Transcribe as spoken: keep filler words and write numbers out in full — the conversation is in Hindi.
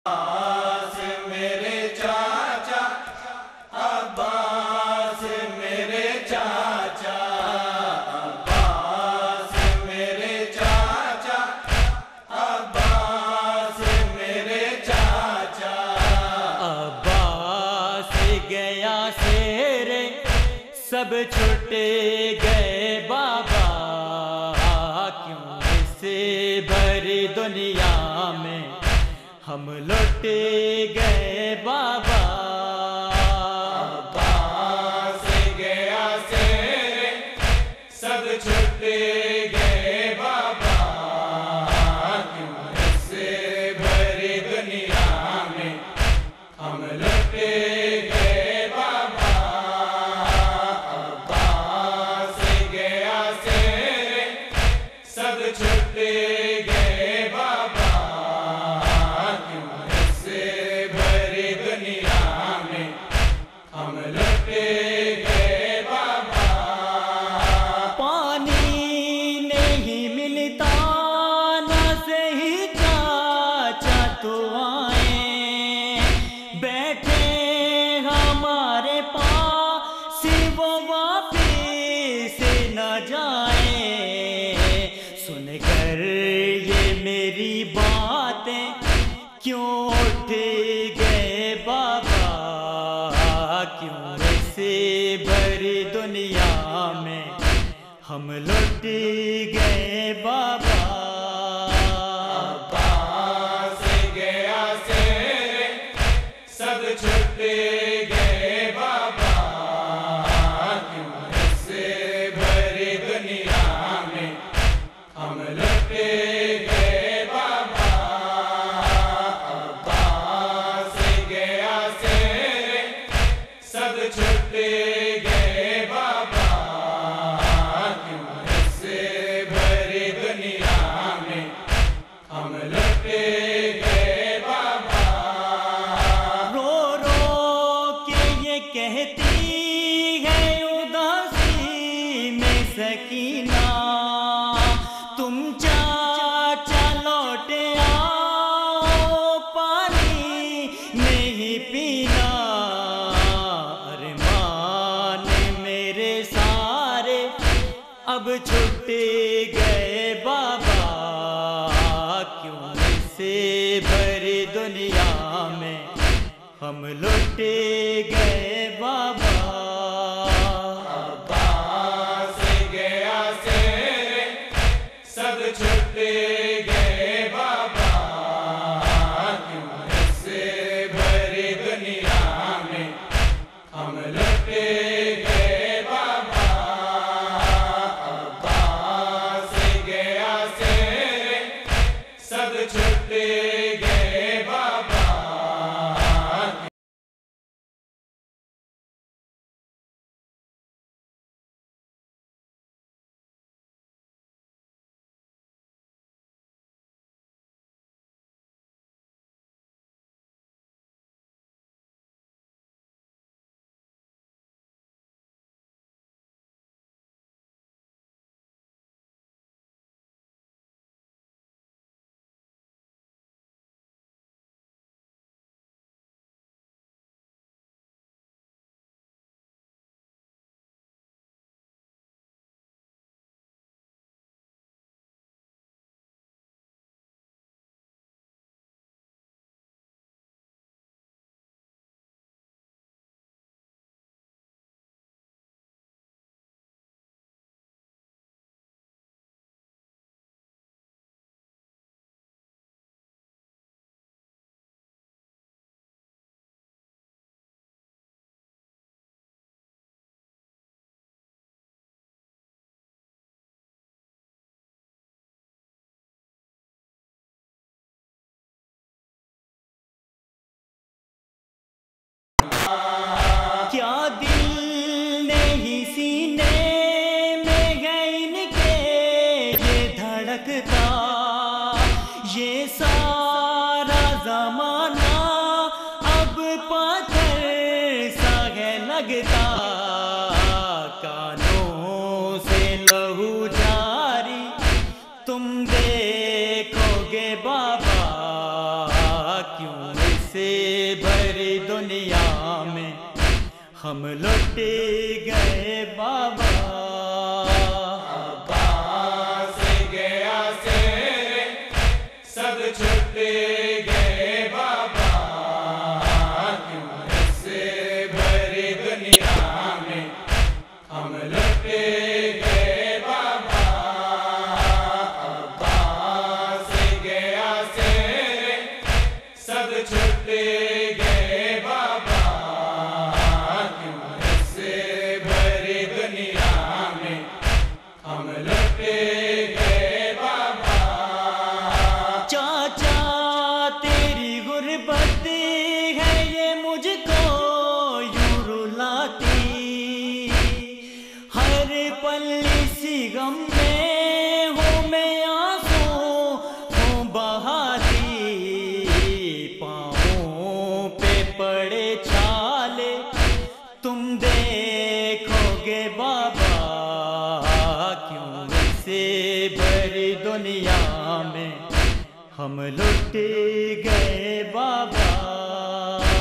अब्बास मेरे चाचा, अब्बास मेरे चाचा, अब्बास मेरे चाचा, अब्बास मेरे चाचा। अब्बास गया सेरे सब छुट गए बाबा, क्यों इसे भरी दुनिया में हम लौट गए बाबा। अब्बास गया सेरे सब छुट गए बाबा, क्यों इससे भरी दुनिया में हम लौट गए बाबा। अब्बास गया सेरे सब छुट गए बाबा, हम लौट गए बाबा। पानी नहीं मिलता ना सही चाचा तो आए, बैठे हमारे पास वो वापिस न जाए। सुनकर ये मेरी बातें क्यों उठ गए बाबा, क्यों ऐसे भरी दुनिया में हम लौट गए बाबा। अब्बास गया सेरे सब छुट गए बाबा, क्यों इससे भरी दुनिया में हम लौट गए बाबा। अब्बास गया सेरे सब छुट गए बाबा, क्यों इससे भरी दुनिया में हम लौट गए बाबा। रो रो के ये कहती है उदासी में सकीना, तुम चाचा लौट आओ पानी नहीं पीना। अरमान मेरे सारे अब छूट गए बाबा, क्यों इसे भरी दुनिया में हम लौट गए बाबा। अब्बास गया सेरे सब छुट गए बाबा, क्यों इससे भरी दुनिया में हम लौट गए बाबा। अब्बास गया सेरे सब छुट गए बाबा। क्या दिल नहीं सीने में है इनके ये धड़कता, ये सारा जमाना अब पत्थर सा है लगता। कानों से लहू जारी तुम देखोगे बाबा, क्यों हम लुट गए बाबा। अब्बास गया से सब छुट गए बाबा, क्यों इस भरी दुनिया में हम लुट गए बाबा। अब्बास गया से सब छुट गए बाबा, क्यों इस भरी दुनिया में हम लुट गए बाबा। चाचा तेरी गुर्बत है ये मुझको यूं रुलाती, हर पल इसी गम में हूँ मैं आंसू हूँ बहाती। पाँवों पे पड़े छाले तुम देखोगे बाबा, क्यों इसे भरी दुनिया में हम लुट गए बाबा।